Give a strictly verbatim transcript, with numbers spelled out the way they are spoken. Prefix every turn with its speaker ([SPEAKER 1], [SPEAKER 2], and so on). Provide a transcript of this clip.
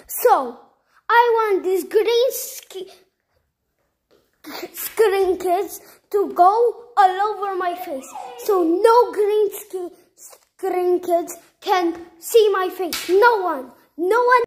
[SPEAKER 1] So, I want these green screen kids to go all over my face. So no green screen kids can see my face. No one. No one.